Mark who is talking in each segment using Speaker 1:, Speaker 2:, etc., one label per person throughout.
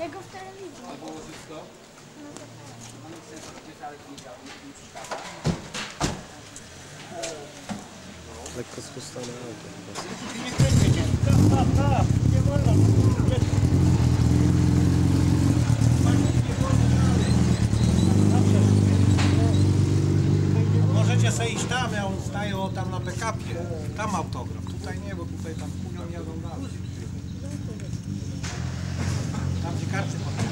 Speaker 1: go w telewizji.
Speaker 2: Albo łożysko. No nie chcę sobie dalej nie przeszkadza.
Speaker 3: Lekko spustane auto.
Speaker 4: Nie kręcicie. Nie wolno. Możecie sobie iść tam, ja on staję tam na backupie. Tam autograf. Tutaj nie, bo tutaj tam kulią jadą dalej. Tam gdzie karty potem.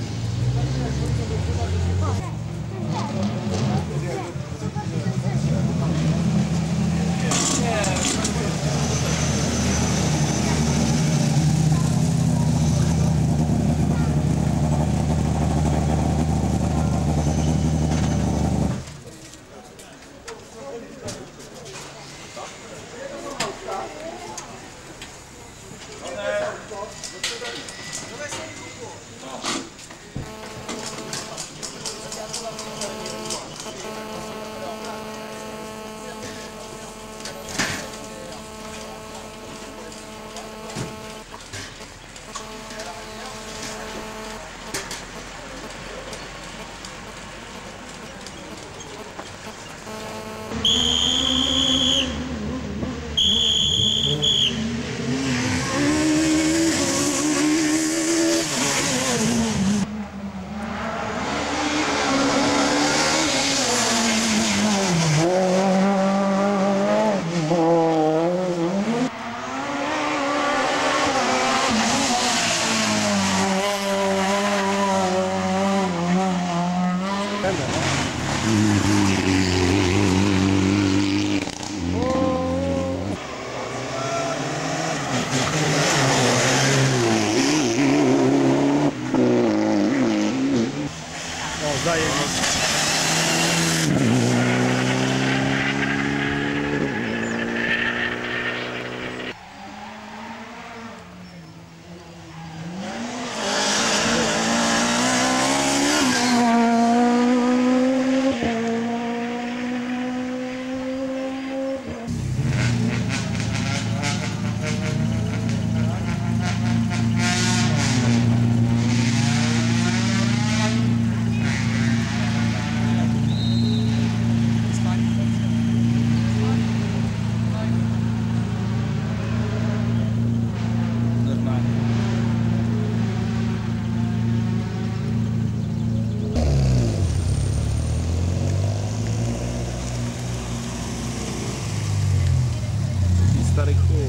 Speaker 3: Stary chuj.